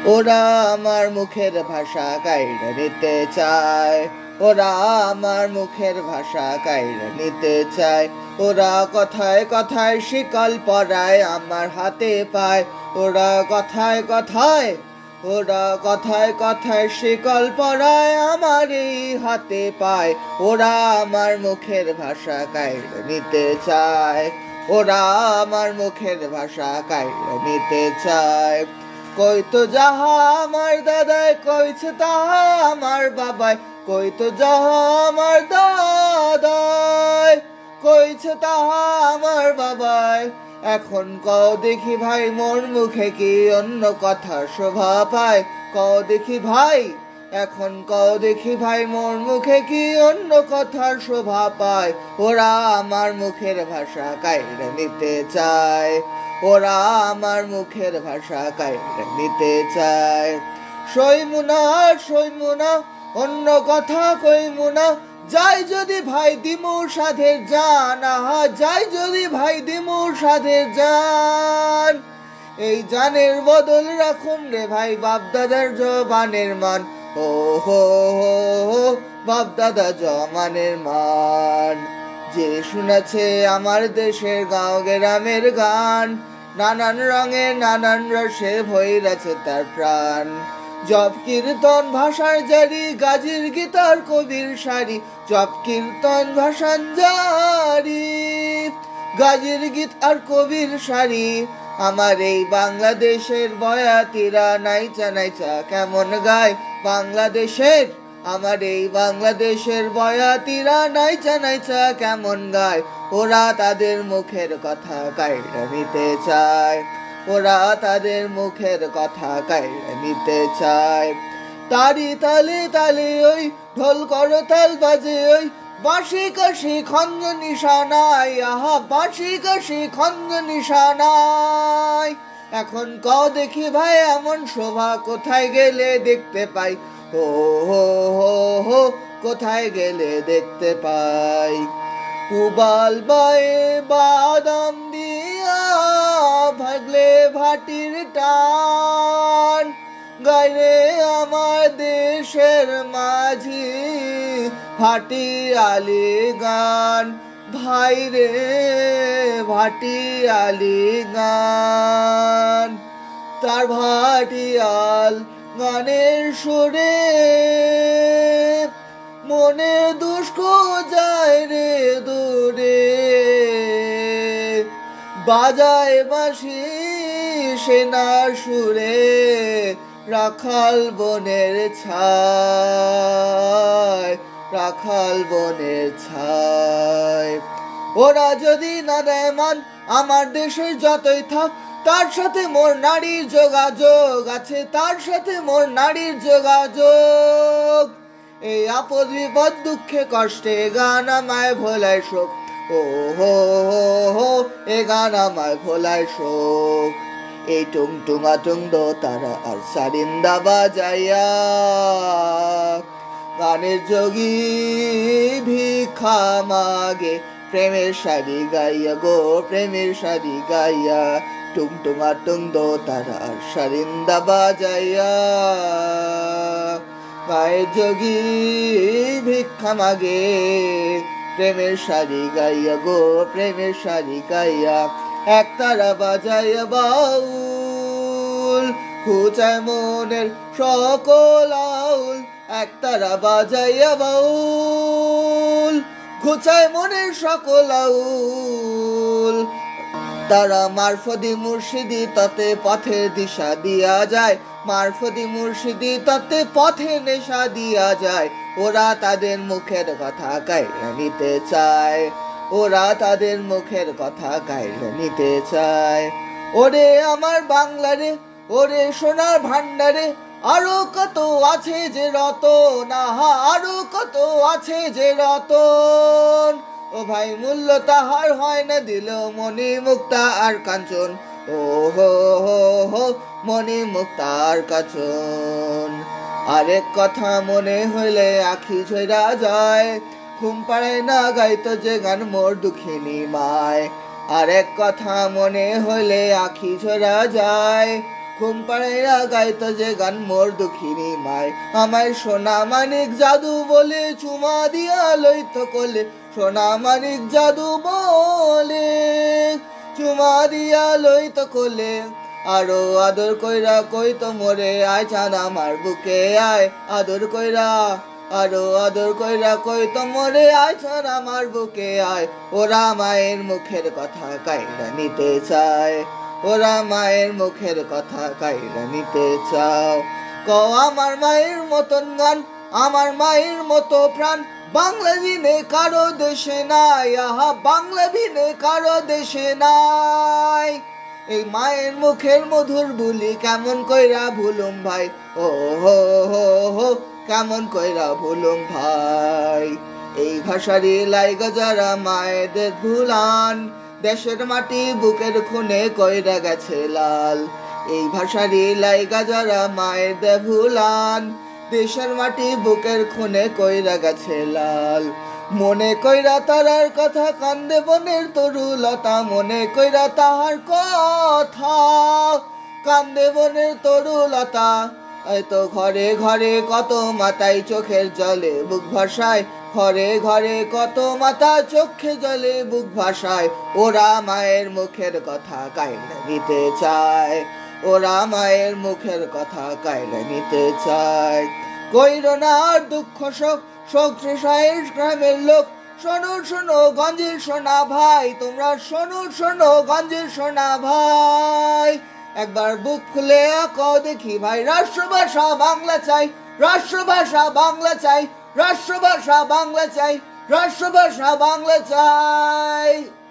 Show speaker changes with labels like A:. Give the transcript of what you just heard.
A: ওরা আমার মুখের ভাষা কাইড়ে নিতে চায়, ওরা আমার মুখের ভাষা কাইড়ে নিতে চায়। ওরা কথায় কথায় শিকল পরায় আমার হাতে পায়, ওরা কথায় কথায়, ওরা কথায় কথায় শিকল পরায় আমার এই হাতে পায়। ওরা আমার মুখের ভাষা কাইড়ে নিতে চায়, ওরা আমার মুখের ভাষা কাইড়ে নিতে চায়। কই তো যাহা আমার দাদায় কইছে তাহা আমার বাবায়, কই তো যাহা আমার দাদায় কইছে তাহা আমার বাবায়। এখন কও দেখি ভাই মোর মুখে কি অন্য কথা শোভা পায়, কও দেখি ভাই, এখন কও দেখি ভাই মোর মুখে কি অন্য কথার শোভা পায়। ওরা আমার মুখের ভাষা কাইড়ে নিতে চায়, ওরা আমার মুখের ভাষা কাইড়ে নিতে চায়। সইমুনা সইমুনা অন্য কথা কইমুনা, যাই যদি ভাই দিমু সাধের জান, আহা যাই যদি ভাই দিমু সাধের জান। এই জানের বদল রাখুন রে ভাই বাপ দাদার জবানের মান, ও হো হো হো বাপ দাদা জমানের মান। যে শুনেছে আমার দেশের গাঁও গ্রামের গান, নানান রঙে নানান রসে ভৈরাছে তার প্রাণ। জপ কীর্তন ভাষার জারি, গাজীর গীতার কবির সারি, জপ কীর্তন ভাষার জারি, গাজীর গীত আর কবির সারি। আমার এই বাংলাদেশের বয়াতিরা নাইচা নাইচা কেমন গায় বাংলাদেশের, আমার এই বাংলাদেশের বয়াতিরা নাইচা নাইচা কেমন গায়। ওরা তাদের মুখের কথা কাইড়ে নিতে চায়, ওরা তাদের মুখের কথা কাইড়ে নিতে চায়। তারি তালে তালে ওই ঢোল করতাল বাজে ওই, বাঁশি কাশি খঞ্জ নিশানায়, আহা বাঁশি কাশি খঞ্জ নিশানায়। এখন কও দেখি ভাই এমন শোভা কোথায় গেলে দেখতে পাই, ও হো হো হো কোথায় গেলে দেখতে পাই। পুবাল বায়ে বাদাম দিয়া ভাগলে ভাটির টান, গাইরে আমার দেশের মাঝি ভাটি আলি গান, ভাই রে ভাটি আলি গান। তার ভাটিয়াল গানের সুরে মনে দুষ্ক যায় রে দূরে, বাজায় বাঁশি সেনা সুরে রাখাল বনের ছায়, রাখাল বনের ছায়। ওরা যদি না দেয় মান আমার দেশের যতই থাক, তার সাথে মোর নারীর যোগাযোগ আছে, তার সাথে মোর নারীর যোগাযোগ। এই আপদ বিপদ দুঃখে কষ্টে গান আমায় ভোলায় শোক, ও হো হো হো এ গান আমায় ভোলায় শোক। এই টুং টুঙা টুং দো তারা আর সারিন্দা বাজাইয়া, গানের যোগী ভিক্ষা মাগে প্রেমের শাড়ি গাইয়া গো প্রেমের শাড়ি গাইয়া। টুং টুঙা টুং দো তারা আর সারিন্দা বাজাইয়া, গায়ের যোগী ভিক্ষা মাগে প্রেমের শাড়ি গাইয়া গো প্রেমের শাড়ি গাইয়া। এক তারা বাজাইয়া বাউল খুঁচায় মনের সকল আউল, এক তারা বাজাইয়া বাউল খুঁচায় মনের সকল আউল। তারা মারফদি মুর্শিদি তাতে পথের দিশা দিয়া যায়, মারফদি মুর্শিদি তাতে পথে নেশা দিয়া যায়। ওরা তাদের মুখের কথা কাইড়ে নিতে চায়, ওরা তাদের মুখের কথা কাইড়ে নিতে চায়। ওরে আমার বাংলারে, ওরে সোনার ভান্ডারে, আরো কত আছে যে রতন, আহা আরো কত আছে যে রতন। ও ভাই মূল্য তাহার হয় না দিল মণি মুক্তা আর কাঞ্চন, ও হো হো হো মণি মুক্তা আর কাঞ্চন। আরেক কথা মনে হইলে আখি ঝরা যায়, ঘুম পাড়ায় না গাইতো যে গান মোর দুঃখিনী মায়। আরেক কথা মনে হইলে আখি ঝরা যায়, ঘুম পাড়াইয়া গাইতো যে গান মোর দুঃখিনী মায়, আমায় সোনা মানিক জাদু বলে চুমা দিয়া লইতো কোলে, সোনা মানিক জাদু বলে চুমা দিয়া লইতো কোলে। আরো আদর কইরা কইতো মোরে আয় চাঁদ আমার বুকে আয়, আদর কইরা আরো আদর কইরা কইতো মোরে আয় চাঁদ আমার বুকে আয়। ওরা মায়ের মুখের কথা কাইরা নিতে চায়, ওরা মায়ের মুখের কথা কাইরা নিতে চাও। কও আমার মায়ের মতন গান, আমার মায়ের মতো প্রাণ, বাংলা বিনে কারো দেশে নাই, আহা বাংলা বিনে কারো দেশে নাই। এই মায়ের মুখের মধুর বুলি কেমন কইরা ভুলুম ভাই, ও হো হো হো কেমন কইরা ভুলুম ভাই। এই ভাষারই লাইগা যারা মায়েদের ভুলান, দেশের মাটি বুকের খুনে কইরা গেছে লাল। এই ভাষারই লাইগা যারা মায়েদের ভুলান, দেশের মাটি বুকের খুনে কইরা গেছে লাল। মনে কইরা তারার কথা কান্দে বনের তরুলতা, মনে কইরা তাহার কথা কান্দে বনের তরুলতা। তো ঘরে ঘরে কত মাতাই চোখের জলে বুক ভাসায়, ঘরে ঘরে কত মাতা চোখে জলে বুক ভাসায়। ওরা মায়ের মুখের কথা কাইরা নিতে চায়, ওরা মায়ের মুখের কথা কাইরা নিতে চায়। কইরো না আর দুঃখ শোক, শোক তৃষায় গ্রামের লোক, শোনো শোনো গঞ্জের সোনা ভাই, তোমরা শোনো শোনো গঞ্জের সোনা ভাই। একবার বুক খুলে কও দেখি ভাই, রাষ্ট্রভাষা বাংলা চাই, রাষ্ট্রভাষা বাংলা চাই, রাষ্ট্রভাষা বাংলা চাই, রাষ্ট্রভাষা বাংলা চাই।